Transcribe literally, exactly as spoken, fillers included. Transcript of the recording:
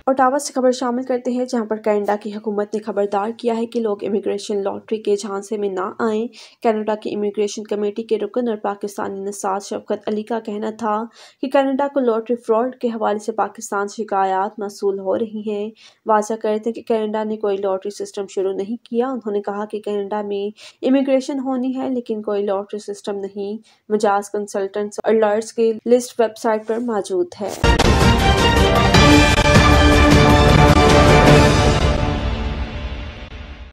Ottawa से खबर शामिल करते हैं, जहां पर कनाडा की हुकूमत ने खबरदार किया है कि लोग इमिग्रेशन लॉटरी के झांसे में ना आएं। कनाडा की इमिग्रेशन कमेटी के रुकन और पाकिस्तानी नसाज शफकत अली का कहना था कि कनाडा को लॉटरी फ्रॉड के हवाले से पाकिस्तान से शिकायत मौसूल हो रही हैं। वाज़ा करते हैं कि कनाडा ने कोई लॉटरी सिस्टम शुरू नहीं किया। उन्होंने कहा कि कनाडा में इमिग्रेशन होनी है, लेकिन कोई लॉटरी सिस्टम नहीं। मजाज कंसल्टेंट्स और लॉयर्स की लिस्ट वेबसाइट पर मौजूद है।